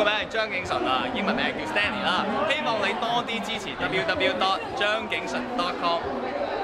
個名係張景淳啊，英文名叫 Stanley 啦。希望你多啲支持 www.張景淳.com。